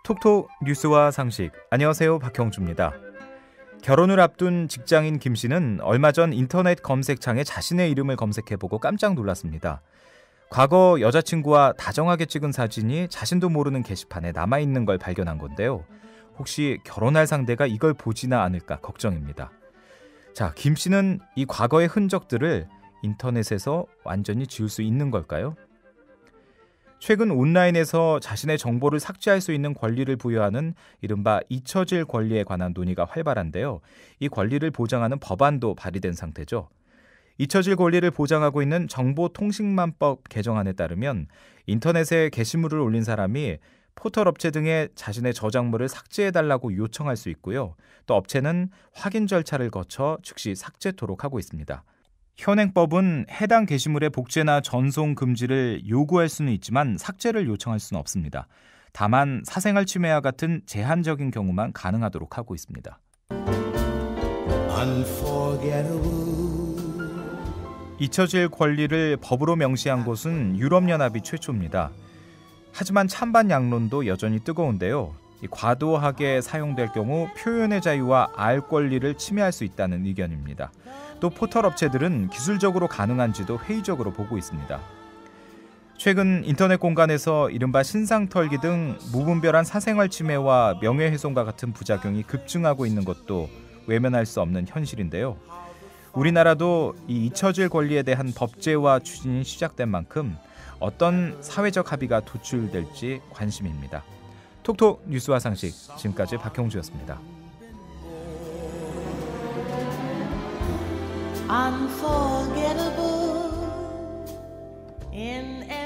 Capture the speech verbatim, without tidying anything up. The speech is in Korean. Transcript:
톡톡 뉴스와 상식. 안녕하세요, 박형주입니다. 결혼을 앞둔 직장인 김 씨는 얼마 전 인터넷 검색창에 자신의 이름을 검색해보고 깜짝 놀랐습니다. 과거 여자친구와 다정하게 찍은 사진이 자신도 모르는 게시판에 남아있는 걸 발견한 건데요. 혹시 결혼할 상대가 이걸 보지나 않을까 걱정입니다. 자, 김 씨는 이 과거의 흔적들을 인터넷에서 완전히 지울 수 있는 걸까요? 최근 온라인에서 자신의 정보를 삭제할 수 있는 권리를 부여하는 이른바 잊혀질 권리에 관한 논의가 활발한데요. 이 권리를 보장하는 법안도 발의된 상태죠. 잊혀질 권리를 보장하고 있는 정보통신망법 개정안에 따르면 인터넷에 게시물을 올린 사람이 포털업체 등에 자신의 저작물을 삭제해달라고 요청할 수 있고요. 또 업체는 확인 절차를 거쳐 즉시 삭제토록 하고 있습니다. 현행법은 해당 게시물의 복제나 전송 금지를 요구할 수는 있지만 삭제를 요청할 수는 없습니다. 다만 사생활 침해와 같은 제한적인 경우만 가능하도록 하고 있습니다. 잊혀질 권리를 법으로 명시한 곳은 유럽연합이 최초입니다. 하지만 찬반 양론도 여전히 뜨거운데요. 과도하게 사용될 경우 표현의 자유와 알 권리를 침해할 수 있다는 의견입니다. 또 포털 업체들은 기술적으로 가능한지도 회의적으로 보고 있습니다. 최근 인터넷 공간에서 이른바 신상털기 등 무분별한 사생활 침해와 명예훼손과 같은 부작용이 급증하고 있는 것도 외면할 수 없는 현실인데요. 우리나라도 이 잊혀질 권리에 대한 법제화 추진이 시작된 만큼 어떤 사회적 합의가 도출될지 관심입니다. 톡톡 뉴스와 상식, 지금까지 박형주였습니다. Unforgettable in